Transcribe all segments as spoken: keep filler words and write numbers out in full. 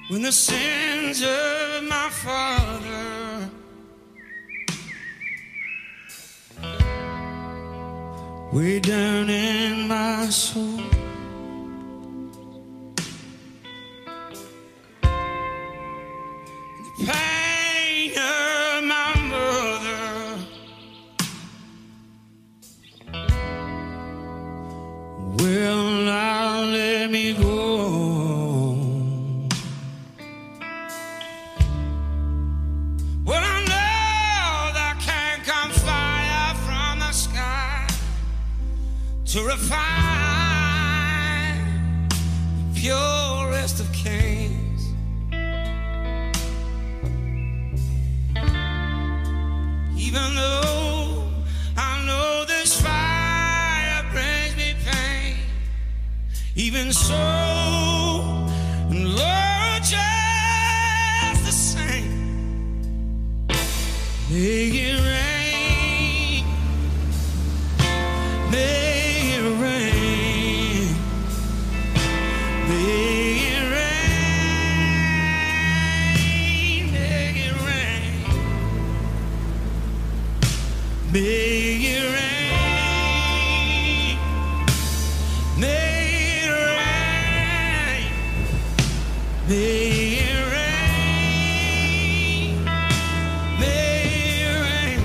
when the sins of my father way down in my soul. The pain of my mother will not let me go. Well, I know there can come fire from the sky to refine the purest of kings. Even though I know this fire brings me pain, even so, Lord, just the same, make it rain, make it rain, make it rain, make it rain, make it rain, make it rain, make it rain, make it rain.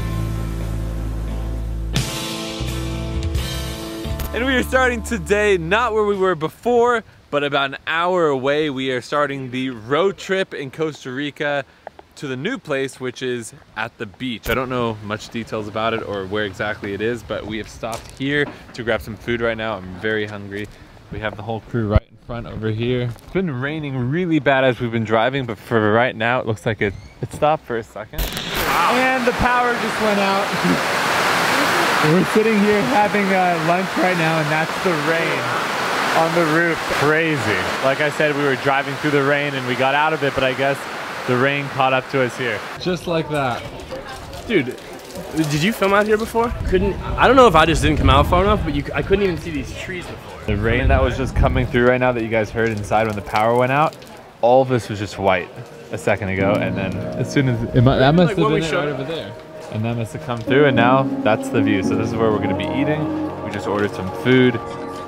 And we are starting today, not where we were before, but about an hour away. We are starting the road trip in Costa Rica to the new place, which is at the beach. I don't know much details about it or where exactly it is, but we have stopped here to grab some food right now. I'm very hungry. We have the whole crew right in front over here. It's been raining really bad as we've been driving, but for right now, it looks like it, it stopped for a second. Wow. And the power just went out. We're sitting here having uh, lunch right now, and that's the rain on the roof. Crazy. Like I said, we were driving through the rain and we got out of it, but I guess the rain caught up to us here. Just like that. Dude, did you film out here before? Couldn't, I don't know if I just didn't come out far enough, but you, I couldn't even see these trees before. The rain that was just coming through right now that you guys heard inside when the power went out, all of this was just white a second ago, and then as soon as, it, that must have been it right over there. And that must have come through, and now that's the view. So this is where we're gonna be eating. We just ordered some food.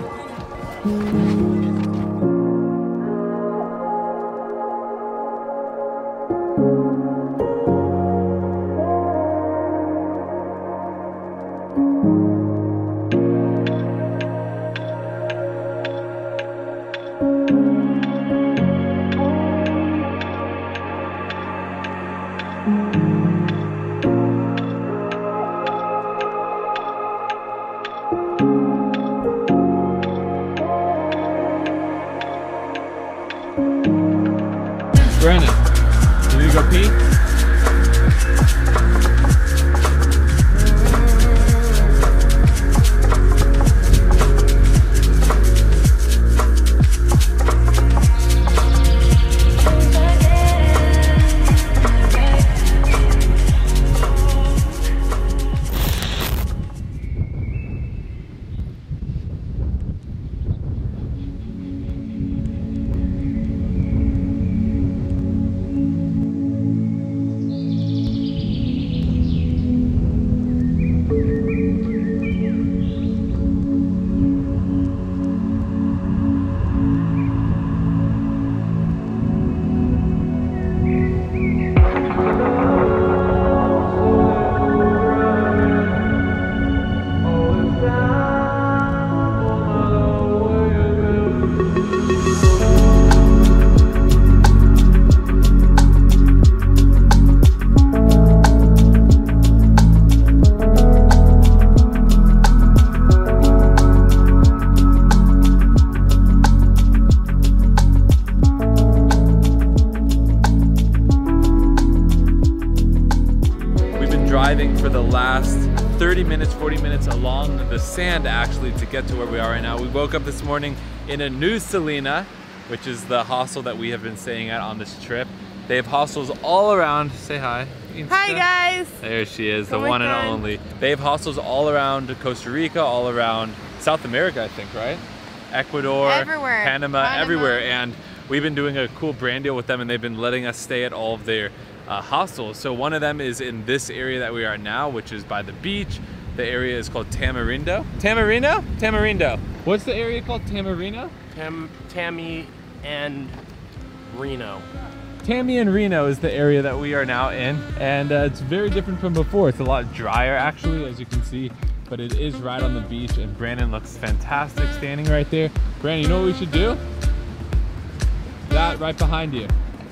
Brandon, you need to go pee? driving for the last thirty minutes, forty minutes along the sand actually to get to where we are right now. We woke up this morning in a new Selena, which is the hostel that we have been staying at on this trip. They have hostels all around. Say hi. Hi guys. There she is, the Oh one my and God. only. They have hostels all around Costa Rica, all around South America, I think, right? Ecuador, Everywhere. Panama, Panama. everywhere. And we've been doing a cool brand deal with them, and they've been letting us stay at all of their uh, hostels. So one of them is in this area that we are now, which is by the beach. The area is called Tamarindo. Tamarindo? Tamarindo. What's the area called? Tamarindo? Tam, Tammy and Reno. Tammy and Reno is the area that we are now in, and uh, it's very different from before. It's a lot drier actually, as you can see, but it is right on the beach, and Brandon looks fantastic standing right there. Brandon, you know what we should do? That right behind you.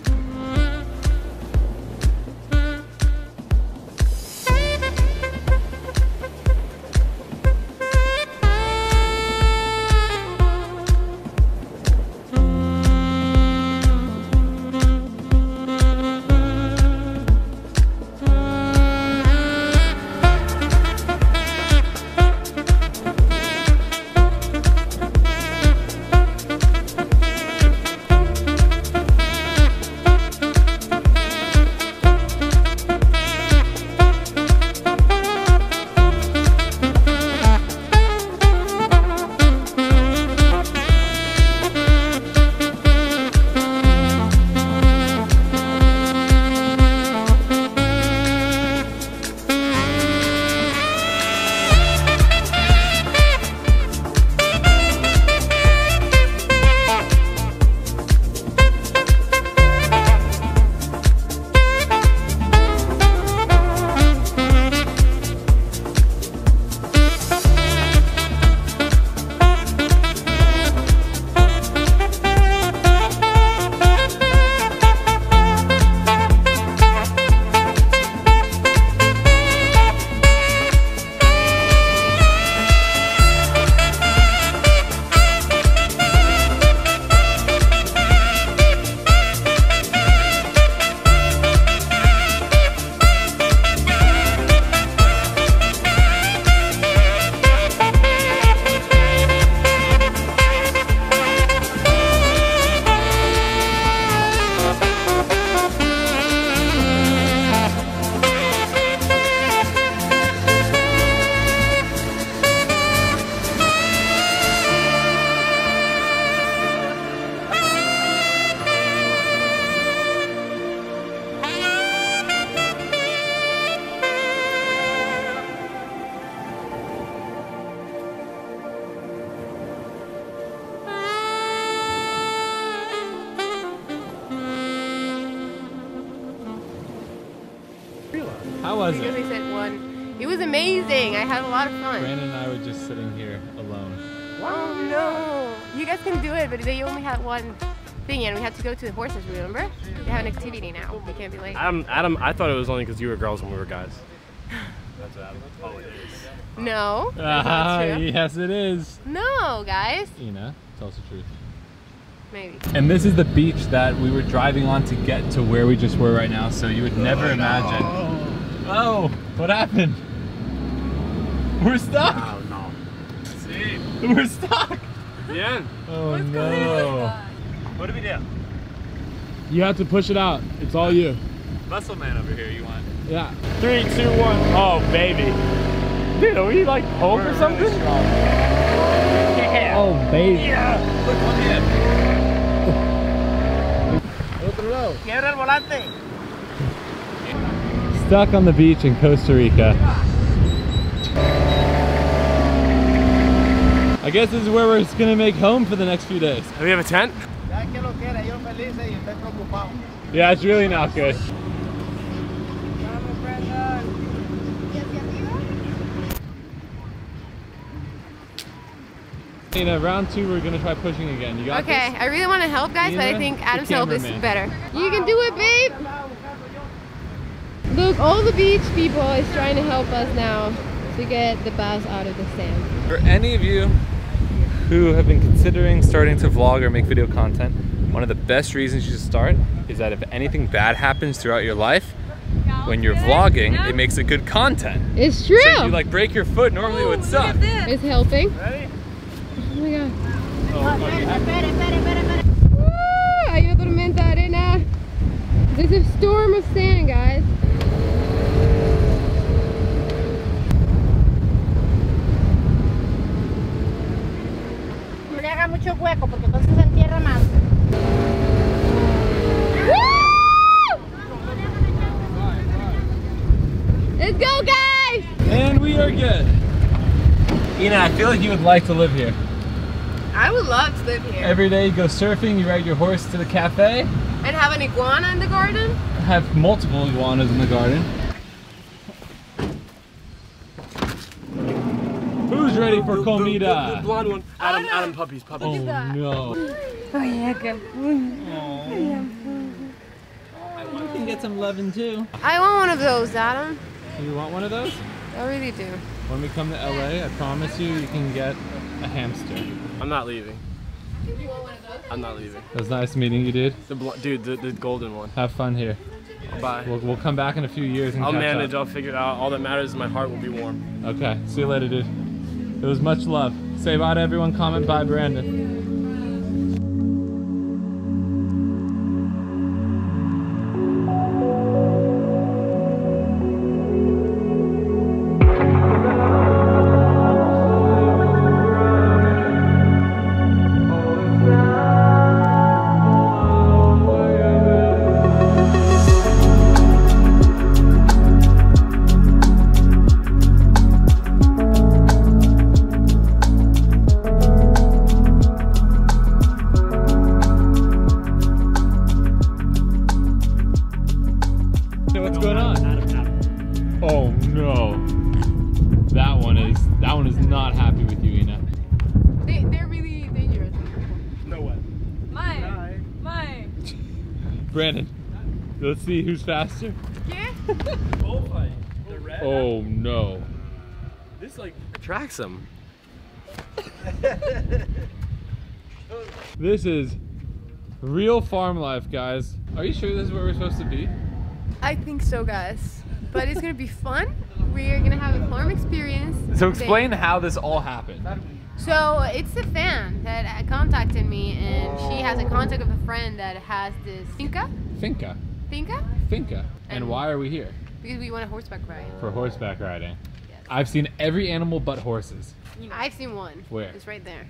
How was because it? we said one. It was amazing. I had a lot of fun. Brandon and I were just sitting here alone. Oh no! You guys can do it, but they only had one thing, and we had to go to the horses. Remember? They have an activity now. We can't be late. Adam, Adam, I thought it was only because you were girls and we were guys. That's Adam. Oh, it is. No. That's Ah, not true. yes it is. No, guys. Inna, tell us the truth. Maybe. And this is the beach that we were driving on to get to where we just were right now, so you would never imagine. Oh, what happened? We're stuck! Oh, no. See? We're stuck! Bien. Oh no. What do we do? You have to push it out. It's all you. Muscle man over here, you want? Yeah. Three, two, one. Oh, baby. Dude, are we like home or something? Yeah. Oh, baby. Yeah. Look on the end. Quiebra el volante. Stuck on the beach in Costa Rica. I guess this is where we're gonna make home for the next few days. Do we have a tent? Yeah, it's really not good. In uh, round two, we're gonna try pushing again. You got Okay, this? I really want to help, guys, but I Inna, think the Adam's help is cameraman. better. You can do it, babe! Look, all the beach people is trying to help us now to get the bass out of the sand. For any of you who have been considering starting to vlog or make video content, one of the best reasons you should start is that if anything bad happens throughout your life, when you're vlogging, it makes it good content. It's true! So you like break your foot, normally it would suck. It's helping. Ready? Oh my god. Oh, okay. Woo! Hay una tormenta de arena. There's a storm of sand, guys. No le haga mucho hueco porque entonces se entierra más. Let's go, guys! And we are good. Inna, I feel like you would like to live here. I would love to live here. Every day you go surfing, you ride your horse to the cafe. And have an iguana in the garden? Have multiple iguanas in the garden. Who's ready for comida? The, the blonde one. Adam, no. Adam puppies, puppies. Oh no. Oh yeah, good. You can get some loving too. I want one of those, Adam. You want one of those? I really do. When we come to L A, I promise you, you can get a hamster. I'm not leaving. You want one of those? I'm not leaving. It was nice meeting you, dude. The bl dude, the, the golden one. Have fun here. Bye. We'll, we'll come back in a few years and I'll catch manage. up. I'll figure it out. All that matters is my heart will be warm. Okay, see you later, dude. It was much love. Say bye to everyone, comment bye, Brandon. What's going on? Oh no. That one is that one is not happy with you, Inna. They, they're really dangerous. No way. Mine. Mine. Brandon, let's see who's faster. Yeah? Bullfight. The red. Oh no. This like attracts them. This is real farm life, guys. Are you sure this is where we're supposed to be? I think so, guys. But it's gonna be fun. We're gonna have a farm experience. So today. explain how this all happened. So it's a fan that contacted me, and she has a contact of a friend that has this finca. Finca. Finca? Finca. And And- why are we here? Because we want a horseback ride. For horseback riding. Yes. I've seen every animal but horses. I've seen one. Where? It's right there.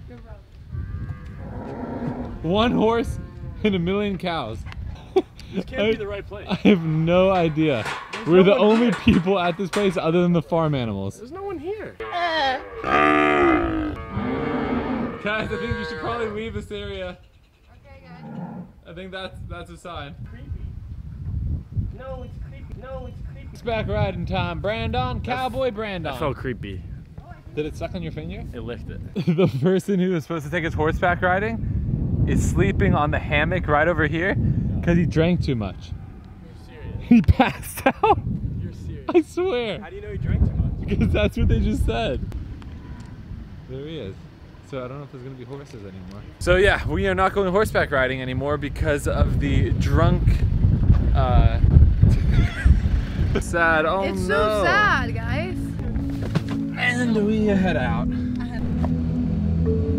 One horse and a million cows. This can't be the right place. I have no idea. There's We're no the one only here. people at this place other than the farm animals. There's no one here. Uh, Guys, I think you should probably leave this area. okay, guys. I think that's that's a sign. No, it's creepy. No, it's creepy. It's back riding time. Brandon, cowboy Brandon. That felt creepy. Did it suck on your finger? It licked it. The person who was supposed to take his horseback riding is sleeping on the hammock right over here because he drank too much. You're serious. He passed out. You're serious. I swear. How do you know he drank too much? Because that's what they just said. There he is. So I don't know if there's gonna be horses anymore. So yeah, we are not going horseback riding anymore because of the drunk, uh, sad, oh It's no. so sad, guys. And we head out.